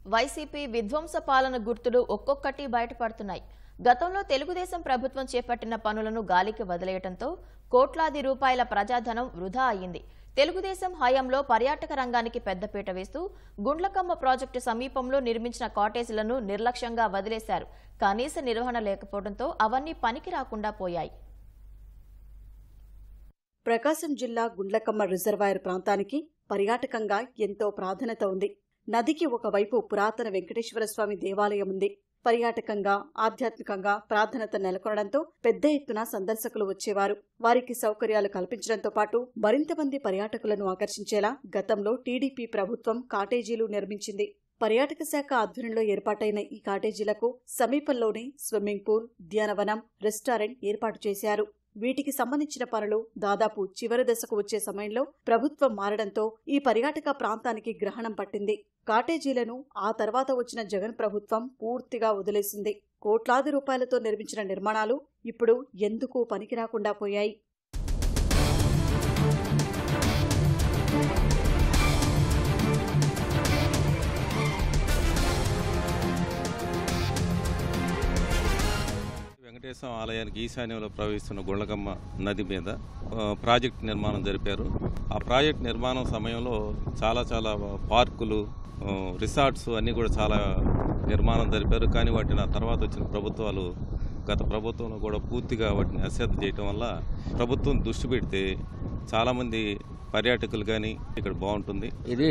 YCP విధ్వంస పాలన గుర్తులు ఒక్కొక్కటి బయటపడుతున్నాయి. గతంలో తెలుగుదేశం ప్రభుత్వం చేపట్టిన పనులను గాలికి వదిలేయడంతో కోట్లాది రూపాయల ప్రజాధనం వృధా అయింది. తెలుగుదేశం హయాంలో పర్యాటక రంగానికి పెద్దపీట వేస్తూ గుండ్లకమ్మ ప్రాజెక్టు సమీపంలో నిర్మించిన కాటేజీలను నిర్లక్ష్యంగా వదిలేశారు. కనీస నిర్వహణ లేకపోవడంతో అవన్నీ పనికి రాకుండా పోయాయి. ప్రకాశం జిల్లా గుండ్లకమ్మ రిజర్వాయర్ ప్రాంతానికి పర్యాటకంగా ఎంతో ప్రాధాన్యత ఉంది. నదికి ఒకవైపు పురాతన వెంకటేశ్వర స్వామి దేవాలయం ఉంది. పర్యాటకంగా ఆధ్యాత్మికంగా ప్రాధాన్యత నెలకొనడంతో పెద్ద ఎత్తున సందర్శకులు వచ్చేవారు. వారికి సౌకర్యాలు కల్పించడంతో పాటు మరింత మంది పర్యాటకులను ఆకర్షించేలా గతంలో టీడీపీ ప్రభుత్వం కాటేజీలు నిర్మించింది. పర్యాటక శాఖ ఆధ్వర్యంలో ఏర్పాటైన ఈ కాటేజీలకు సమీపంలోనే స్విమ్మింగ్ పూల్, ఉద్యానవనం, రెస్టారెంట్ ఏర్పాటు చేశారు. వీటికి సంబంధించిన పనులు దాదాపు చివరి దశకు వచ్చే సమయంలో ప్రభుత్వం మారడంతో ఈ పర్యాటక ప్రాంతానికి గ్రహణం పట్టింది. కాటేజీలను ఆ తర్వాత వచ్చిన జగన్ ప్రభుత్వం పూర్తిగా వదిలేసింది. కోట్లాది రూపాయలతో నిర్మించిన నిర్మాణాలు ఇప్పుడు ఎందుకు పనికిరాకుండా పోయాయి. వెంకటేశ్వర ఆలయానికి ఈశాన్యంలో ప్రవహిస్తున్న గుండ్లకమ్మ నది మీద ప్రాజెక్ట్ నిర్మాణం జరిపారు. ఆ ప్రాజెక్ట్ నిర్మాణం సమయంలో చాలా పార్కులు, రిసార్ట్స్ అన్నీ కూడా చాలా నిర్మాణం జరిపారు. కానీ వాటిని ఆ తర్వాత వచ్చిన ప్రభుత్వాలు గత ప్రభుత్వంలో కూడా పూర్తిగా వాటిని అశ్రద్ధ చేయటం వల్ల ప్రభుత్వం దృష్టి పెడితే చాలామంది పర్యాటకులు కానీ ఇక్కడ బాగుంటుంది. ఇది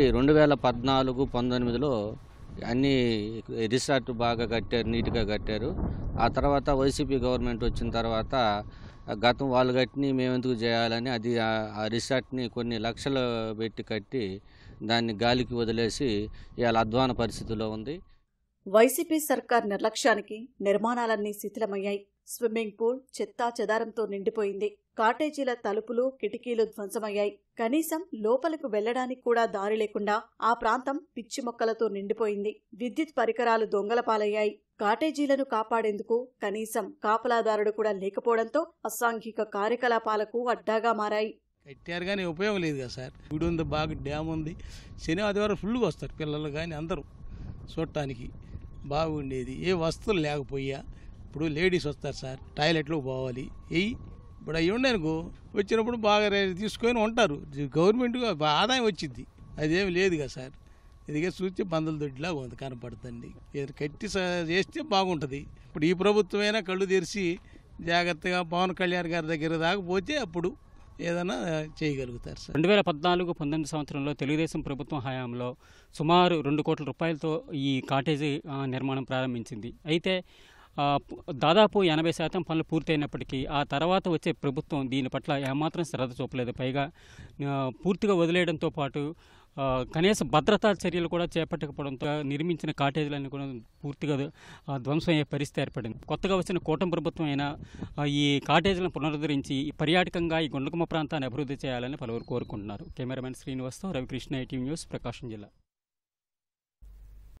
2014-19లో అన్ని రిసార్ట్ బాగా కట్టారు, నీట్గా కట్టారు. ఆ తర్వాత వైసీపీ గవర్నమెంట్ వచ్చిన తర్వాత గతం వాళ్ళు కట్టిని మేమెందుకు చేయాలని అది ఆ రిసార్ట్ని కొన్ని లక్షలు పెట్టి కట్టి దాన్ని గాలికి వదిలేసి ఇవాళ అధ్వాన పరిస్థితిలో ఉంది. వైసీపీ సర్కార్ నిర్లక్ష్యానికి నిర్మాణాలన్నీ శిథిలమయ్యాయి. స్విమ్మింగ్ పూల్ చెత్తా చెదారంతో నిండిపోయింది. కాటేజీల తలుపులు, కిటికీలు ధ్వంసమయ్యాయి. కనీసం లోపలకు వెళ్లడానికి కూడా దారి లేకుండా ఆ ప్రాంతం పిచ్చి మొక్కలతో నిండిపోయింది. విద్యుత్ పరికరాలు దొంగల పాలయ్యాయి. కాటేజీలను కాపాడేందుకు కనీసం కాపలాదారుడు కూడా లేకపోవడంతో అసాంఘిక కార్యకలాపాలకు అడ్డాగా మారాయి. కట్టారు కానీ ఉపయోగం లేదు కదా సార్. గుడి ఉంది, బాగా డ్యామ్ ఉంది. శని ఆదివారం ఫుల్గా వస్తారు పిల్లలు కానీ అందరూ చూడటానికి. బాగుండేది. ఏ వస్తువులు లేకపోయా. ఇప్పుడు లేడీస్ వస్తారు సార్, టాయిలెట్లోకి పోవాలి. ఇప్పుడు అవి ఉండనుకో వచ్చినప్పుడు బాగా తీసుకొని ఉంటారు. గవర్నమెంట్గా ఆదాయం వచ్చింది. అదేమి లేదు కదా సార్. ఇదిగా చూస్తే పందుల దొడ్డిలా ఉంది, కనపడుతుంది. ఏదైనా కట్టి చేస్తే బాగుంటుంది. ఇప్పుడు ఈ ప్రభుత్వమైనా కళ్ళు తెరిచి జాగ్రత్తగా పవన్ కళ్యాణ్ గారి దగ్గర దాకా పోతే అప్పుడు ఏదైనా చేయగలుగుతారు సార్. 2014-19 సంవత్సరంలో తెలుగుదేశం ప్రభుత్వం హయాంలో సుమారు 2 కోట్ల రూపాయలతో ఈ కాటేజీ నిర్మాణం ప్రారంభించింది. అయితే దాదాపు 80% పనులు పూర్తయినప్పటికీ ఆ తర్వాత వచ్చే ప్రభుత్వం దీని పట్ల ఏమాత్రం శ్రద్ధ చూపలేదు. పైగా పూర్తిగా వదిలేయడంతో పాటు కనీస భద్రతా చర్యలు కూడా చేపట్టకపోవడంతో నిర్మించిన కాటేజీలన్నీ కూడా పూర్తిగా ధ్వంసమయ్యే పరిస్థితి ఏర్పడింది. కొత్తగా వచ్చిన కూటమి ప్రభుత్వం అయినా ఈ కాటేజీలను పునరుద్ధరించి పర్యాటకంగా ఈ గుండ్లకమ్మ ప్రాంతాన్ని అభివృద్ధి చేయాలని పలువురు కోరుకుంటున్నారు. కెమెరామెన్ శ్రీనివాస్తో రవికృష్ణ, ITV న్యూస్, ప్రకాశం జిల్లా.